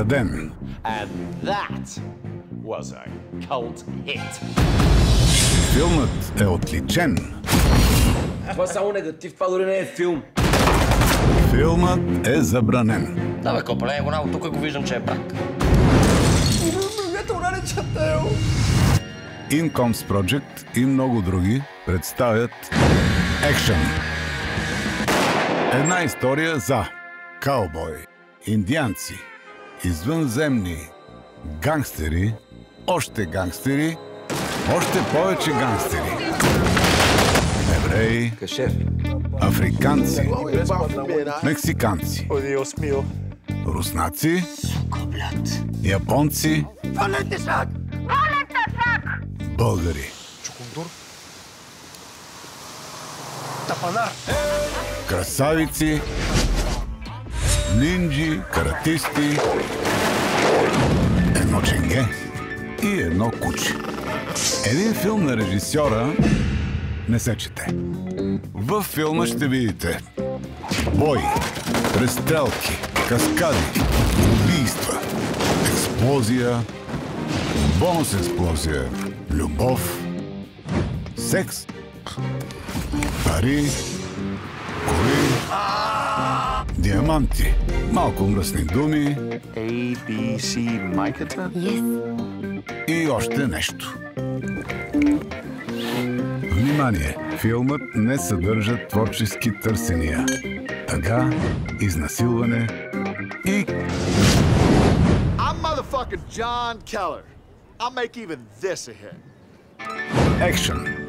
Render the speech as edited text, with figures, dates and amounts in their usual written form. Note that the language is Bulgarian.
Украден. And that was a cult hit. Филмът е отличен. Това е само негатив, това дори не е филм. Филмът е забранен. Да бе, копа, не го наго, тук го виждам, че е брак. Incomes Project и много други представят Екшън. Една история за каубой, индианци, извънземни, гангстери, още гангстери, още повече гангстери, евреи, африканци, мексиканци, руснаци, японци, българи. Красавици, нинджи, каратисти, едно ченге и едно куче. Един филм на режисьора не се чете. Във филма ще видите бой, престрелки, каскади, убийства, експлозия, бонус експлозия, любов, секс, пари, коли, диаманти, малко мръсни думи ABC майката? и още нещо. Внимание! Филмът не съдържа творчески търсения. Тъга, изнасилване и... I'm motherfucking John Keller. I'll make even this a hit. Екшън.